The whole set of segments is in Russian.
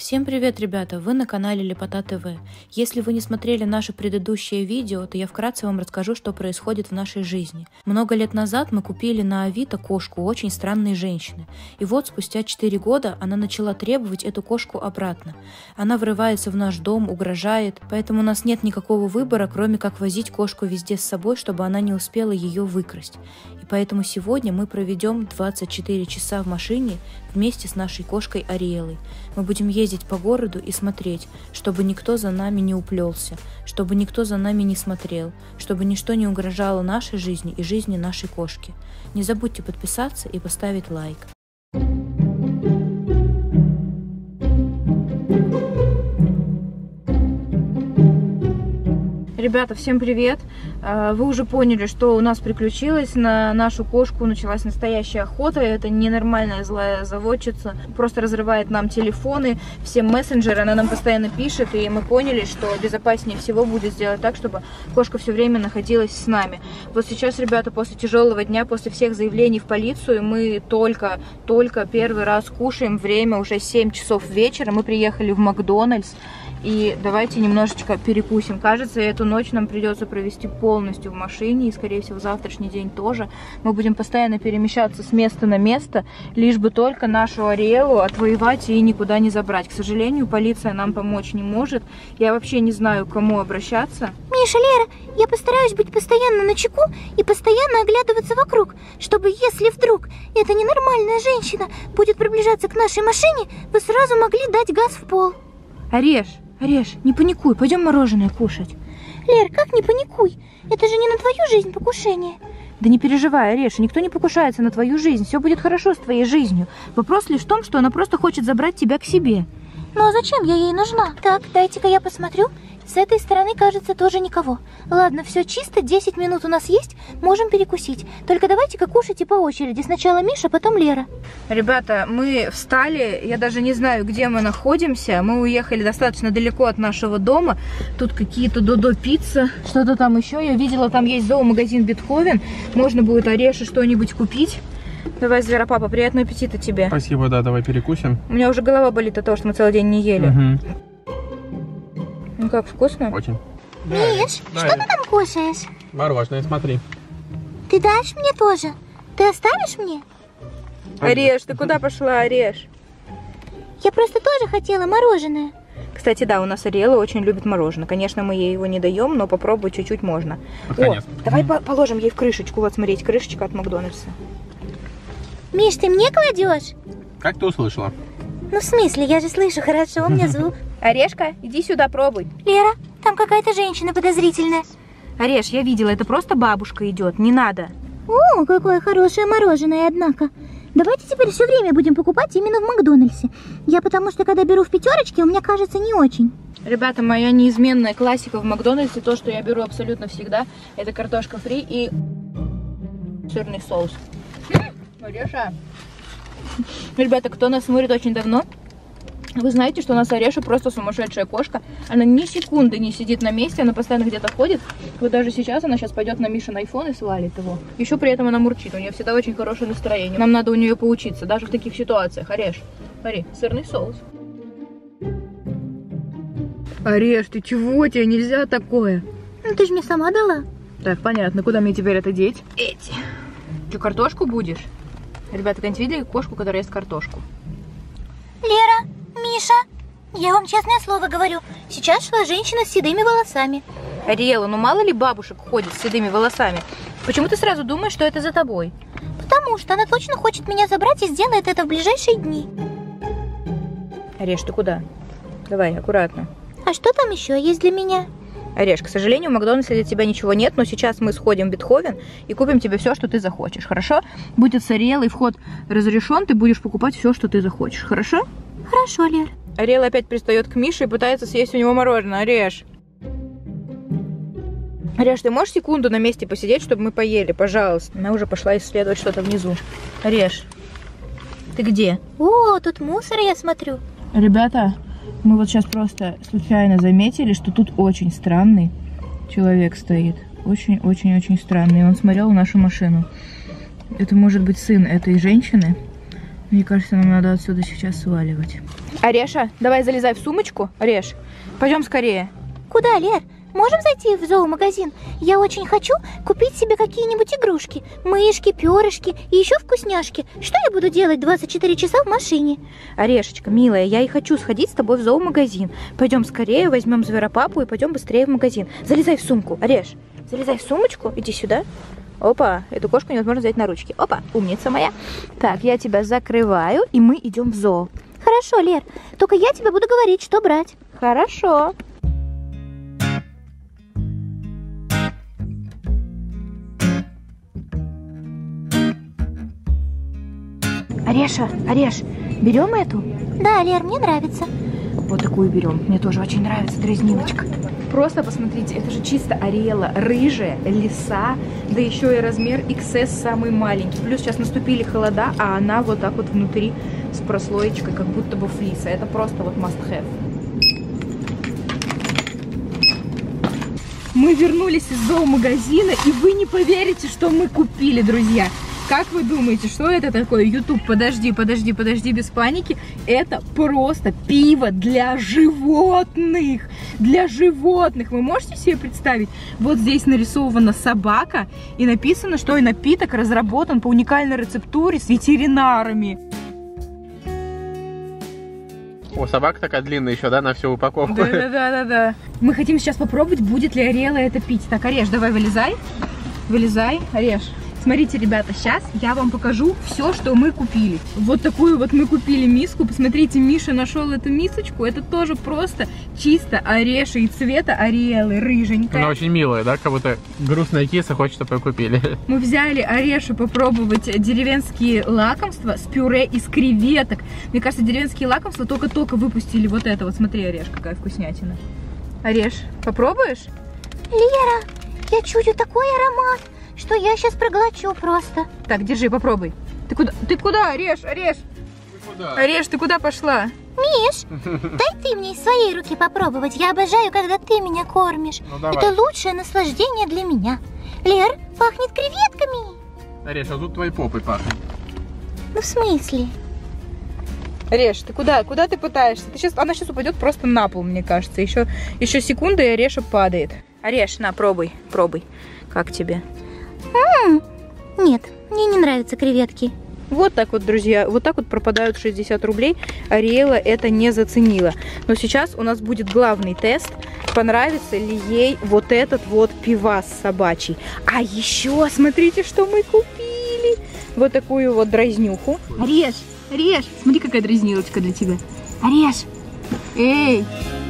Всем привет, ребята! Вы на канале Лепота ТВ. Если вы не смотрели наше предыдущее видео, то я вкратце вам расскажу, что происходит в нашей жизни. Много лет назад мы купили на Авито кошку у очень странной женщины. И вот спустя 4 года она начала требовать эту кошку обратно. Она врывается в наш дом, угрожает, поэтому у нас нет никакого выбора, кроме как возить кошку везде с собой, чтобы она не успела ее выкрасть. И поэтому сегодня мы проведем 24 часа в машине вместе с нашей кошкой Ариэлой. Мы будем ездить по городу и смотреть, чтобы никто за нами не уплелся, чтобы никто за нами не смотрел, чтобы ничто не угрожало нашей жизни и жизни нашей кошки. Не забудьте подписаться и поставить лайк. Ребята, всем привет! Вы уже поняли, что у нас приключилось. На нашу кошку началась настоящая охота. Это ненормальная злая заводчица. Просто разрывает нам телефоны, все мессенджеры. Она нам постоянно пишет. И мы поняли, что безопаснее всего будет сделать так, чтобы кошка все время находилась с нами. Вот сейчас, ребята, после тяжелого дня, после всех заявлений в полицию, мы только первый раз кушаем. Время уже 7 часов вечера. Мы приехали в Макдональдс. И давайте немножечко перекусим. Кажется, эту ночь нам придется провести полностью в машине. И, скорее всего, завтрашний день тоже. Мы будем постоянно перемещаться с места на место, лишь бы только нашу Ариэлу отвоевать и никуда не забрать. К сожалению, полиция нам помочь не может. Я вообще не знаю, к кому обращаться. Миша, Лера, я постараюсь быть постоянно начеку и постоянно оглядываться вокруг, чтобы, если вдруг эта ненормальная женщина будет приближаться к нашей машине, вы сразу могли дать газ в пол. Ореш, не паникуй, пойдем мороженое кушать. Лер, как не паникуй? Это же не на твою жизнь покушение. Да не переживай, Ореш, никто не покушается на твою жизнь. Все будет хорошо с твоей жизнью. Вопрос лишь в том, что она просто хочет забрать тебя к себе. Ну а зачем я ей нужна? Так, дайте-ка я посмотрю. С этой стороны, кажется, тоже никого. Ладно, все чисто, 10 минут у нас есть, можем перекусить. Только давайте-ка кушайте по очереди. Сначала Миша, потом Лера. Ребята, мы встали, я даже не знаю, где мы находимся. Мы уехали достаточно далеко от нашего дома. Тут какие-то Додо пицца, что-то там еще. Я видела, там есть зоомагазин Бетховен. Можно будет Ореше что-нибудь купить. Давай, Зверопапа, приятного аппетита тебе. Спасибо, да, давай перекусим. У меня уже голова болит от того, что мы целый день не ели. Угу. Ну как, вкусно? Очень. Миш, что ты там кушаешь? Мороженое, смотри. Ты дашь мне тоже? Ты оставишь мне? Ореш, ты куда пошла, Ореш? Я просто тоже хотела мороженое. Кстати, да, у нас Ариэла очень любит мороженое. Конечно, мы ей его не даем, но попробовать чуть-чуть можно. Наконец. О, давай положим ей в крышечку. Вот, смотрите, крышечка от Макдональдса. Миш, ты мне кладешь? Как ты услышала? Ну, в смысле, я же слышу хорошо, у меня звук. Орешка, иди сюда, пробуй. Лера, там какая-то женщина подозрительная. Ореш, я видела, это просто бабушка идет, не надо. О, какое хорошее мороженое, однако. Давайте теперь все время будем покупать именно в Макдональдсе. Я потому что, когда беру в пятерочке, у меня кажется не очень. Ребята, моя неизменная классика в Макдональдсе, то, что я беру абсолютно всегда, это картошка фри и сырный соус. Ореша. Ребята, кто нас смотрит очень давно, вы знаете, что у нас Ореша просто сумасшедшая кошка. Она ни секунды не сидит на месте, она постоянно где-то ходит. Вот даже сейчас она сейчас пойдет на Мишин айфон и свалит его. Еще при этом она мурчит, у нее всегда очень хорошее настроение. Нам надо у нее поучиться, даже в таких ситуациях. Ореш, смотри, сырный соус. Ореш, ты чего? Тебе нельзя такое. Ну ты же мне сама дала. Так, понятно, куда мне теперь это деть? Эти. Что, картошку будешь? Ребята, когда-нибудь видели кошку, которая ест картошку? Лера, Миша, я вам честное слово говорю, сейчас шла женщина с седыми волосами. Ариэла, ну мало ли бабушек ходит с седыми волосами? Почему ты сразу думаешь, что это за тобой? Потому что она точно хочет меня забрать и сделает это в ближайшие дни. Ореш, ты куда? Давай, аккуратно. А что там еще есть для меня? Ореш, к сожалению, в Макдональдсе для тебя ничего нет, но сейчас мы сходим в Бетховен и купим тебе все, что ты захочешь, хорошо? Будет с Ариэлой вход разрешен, ты будешь покупать все, что ты захочешь, хорошо? Хорошо, Лер. Ариэла опять пристает к Мише и пытается съесть у него мороженое. Ореш. Ореш, ты можешь секунду на месте посидеть, чтобы мы поели, пожалуйста? Она уже пошла исследовать что-то внизу. Ореш, ты где? О, тут мусор, я смотрю. Ребята, мы вот сейчас просто случайно заметили, что тут очень странный человек стоит. Очень-очень-очень странный. Он смотрел нашу машину. Это может быть сын этой женщины. Мне кажется, нам надо отсюда сейчас сваливать. Ореша, давай залезай в сумочку. Ореш, пойдем скорее. Куда, Лер? Можем зайти в зоомагазин? Я очень хочу купить себе какие-нибудь игрушки. Мышки, перышки и еще вкусняшки. Что я буду делать 24 часа в машине? Орешечка, милая, я и хочу сходить с тобой в зоомагазин. Пойдем скорее, возьмем зверопапу и пойдем быстрее в магазин. Залезай в сумку, Ореш. Залезай в сумочку, иди сюда. Опа, эту кошку невозможно взять на ручки. Опа, умница моя. Так, я тебя закрываю, и мы идем в зоо. Хорошо, Лер, только я тебе буду говорить, что брать. Хорошо.Ореша, Ореш, берем эту? Да, Лер, мне нравится. Вот такую берем. Мне тоже очень нравится дразнилочка. Просто посмотрите, это же чисто Ариэла, рыжая, лиса, да еще и размер XS самый маленький. Плюс сейчас наступили холода, а она вот так вот внутри с прослоечкой, как будто бы флиса. Это просто вот must have. Мы вернулись из зоомагазина, и вы не поверите, что мы купили, друзья. Как вы думаете, что это такое? YouTube, подожди, без паники. Это просто пиво для животных. Для животных. Вы можете себе представить? Вот здесь нарисована собака, и написано, что и напиток разработан по уникальной рецептуре с ветеринарами. О, собака такая длинная еще, да, на всю упаковку. Да. Мы хотим сейчас попробовать, будет ли Ариэла это пить. Так, Ореш, давай вылезай. Вылезай, Ореш. Смотрите, ребята, сейчас я вам покажу все, что мы купили. Вот такую вот мы купили миску. Посмотрите, Миша нашел эту мисочку. Это тоже просто чисто Ореша и цвета Ариэлы, рыженькая. Она очень милая, да? Как будто грустная киса хочет, чтобы ее купили. Мы взяли Орешу попробовать деревенские лакомства с пюре из креветок. Мне кажется, деревенские лакомства только-только выпустили вот это. Вот смотри, Ореш, какая вкуснятина. Ореш, попробуешь? Лера, я чую такой аромат, что я сейчас проглочу просто. Так, держи, попробуй. Ты куда, Ореш? Куда? Ореш, ты куда пошла? Миш, дай ты мне из своей руки попробовать. Я обожаю, когда ты меня кормишь. Ну, давай. Это лучшее наслаждение для меня. Лер, пахнет креветками. Ореш, а тут твоей попой пахнет. Ну в смысле? Ореш, ты куда? Куда ты пытаешься? Она сейчас упадет просто на пол, мне кажется. Еще секунда, и Ореша падает. Ореш, на, пробуй. Как тебе? Нет, мне не нравятся креветки. Вот так вот, друзья, вот так вот пропадают 60 рублей. Ариэла это не заценила. Но сейчас у нас будет главный тест, понравится ли ей вот этот вот пивас собачий. А еще, смотрите, что мы купили. Вот такую вот дразнюху. Ореш, смотри, какая дразнилочка для тебя. Ореш, эй.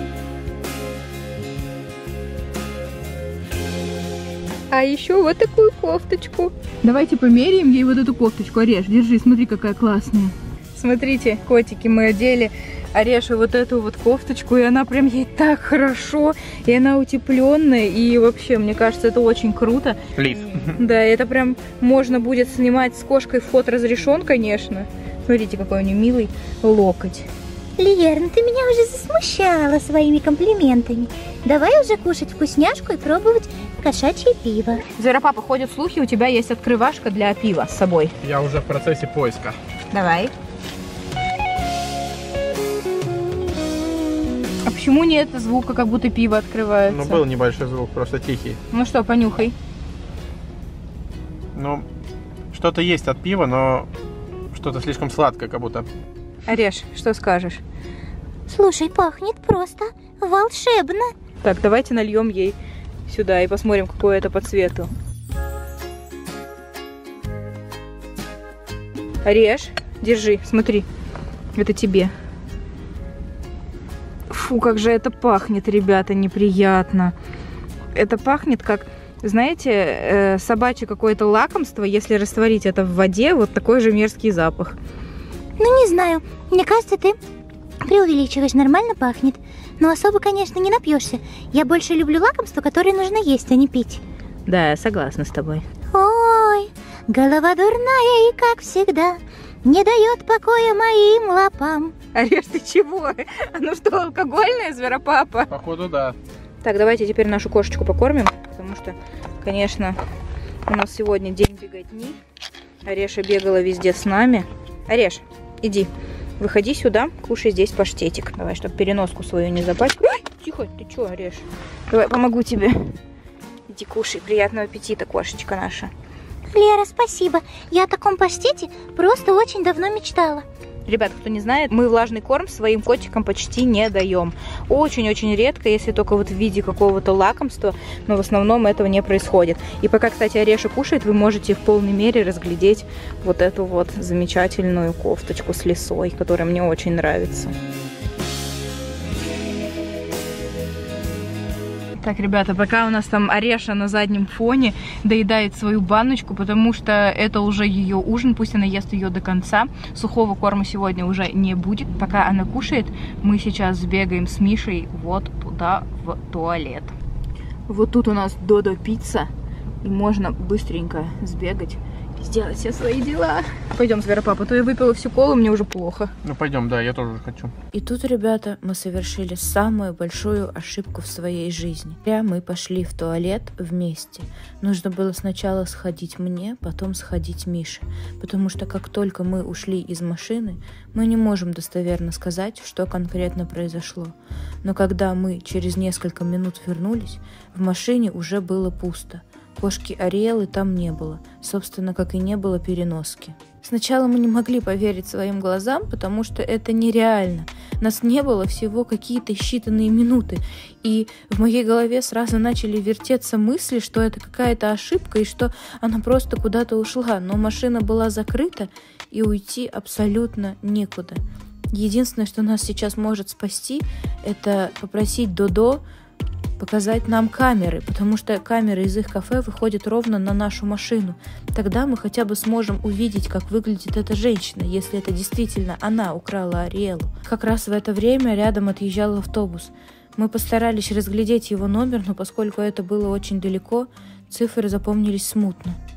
А еще вот такую кофточку. Давайте померяем ей вот эту кофточку. Ореш, держи, смотри, какая классная. Смотрите, котики, мы оделиОрешу вот эту вот кофточку, и она прям ей так хорошо, и она утепленная, и вообще, мне кажется, это очень круто. Лид. Да, это прям можно будет снимать с кошкой фото разрешен, конечно. Смотрите, какой у нее милый локоть. Лер, ну ты меня уже засмущала своими комплиментами. Давай уже кушать вкусняшку и пробовать кошачье пиво. Зверопапа, ходят слухи, у тебя есть открывашка для пива с собой. Я уже в процессе поиска. Давай. А почему нет звука, как будто пиво открывается? Ну, был небольшой звук, просто тихий. Ну что, понюхай. Ну, что-то есть от пива, но что-то слишком сладкое, как будто. Ореш, что скажешь? Слушай, пахнет просто волшебно. Так, давайте нальем ей сюда и посмотрим, какое это по цвету. Ореш, держи, смотри, это тебе. Фу, как же это пахнет, ребята, неприятно. Это пахнет как, знаете, собачье какое-то лакомство, если растворить это в воде, вот такой же мерзкий запах. Ну, не знаю, мне кажется, ты преувеличиваешь, нормально пахнет. Но особо, конечно, не напьешься. Я больше люблю лакомства, которые нужно есть, а не пить. Да, я согласна с тобой. Ой, голова дурная и, как всегда, не дает покоя моим лапам. Ореш, ты чего? Ну что, алкогольная, зверопапа? Походу, да. Так, давайте теперь нашу кошечку покормим, потому что, конечно, у нас сегодня день беготни. Ореша бегала везде с нами. Ореш, Иди. Выходи сюда, кушай здесь паштетик. Давай, чтобы переноску свою не запачкать. Ой, тихо, ты что орешь? Давай, помогу тебе. Иди кушай. Приятного аппетита, кошечка наша. Лера, спасибо. Я о таком паштете просто очень давно мечтала. Ребят, кто не знает, мы влажный корм своим котикам почти не даем. Очень-очень редко, если только вот в виде какого-то лакомства, но в основном этого не происходит. И пока, кстати, Ореша кушает, вы можете в полной мере разглядеть вот эту вот замечательную кофточку с лисой, которая мне очень нравится. Так, ребята, пока у нас там Ореша на заднем фоне доедает свою баночку, потому что это уже ее ужин, пусть она ест ее до конца. Сухого корма сегодня уже не будет. Пока она кушает, мы сейчас сбегаем с Мишей вот туда, в туалет. Вот тут у нас Додо пицца, и можно быстренько сбегать, сделать все свои дела. Пойдем, Зверопапа, то я выпила всю колу, мне уже плохо. Ну пойдем, да, я тоже хочу. И тут, ребята, мы совершили самую большую ошибку в своей жизни. Мы пошли в туалет вместе. Нужно было сначала сходить мне, потом сходить Мише. Потому что как только мы ушли из машины, мы не можем достоверно сказать, что конкретно произошло. Но когда мы через несколько минут вернулись, в машине уже было пусто. Кошки Ариэлы там не было, собственно, как и не было переноски. Сначала мы не могли поверить своим глазам, потому что это нереально. Нас не было всего какие-то считанные минуты, и в моей голове сразу начали вертеться мысли, что это какая-то ошибка и что она просто куда-то ушла, но машина была закрыта, и уйти абсолютно некуда. Единственное, что нас сейчас может спасти, это попросить Додо показать нам камеры, потому что камеры из их кафе выходят ровно на нашу машину. Тогда мы хотя бы сможем увидеть, как выглядит эта женщина, если это действительно она украла Ариэлу. Как раз в это время рядом отъезжал автобус. Мы постарались разглядеть его номер, но поскольку это было очень далеко, цифры запомнились смутно.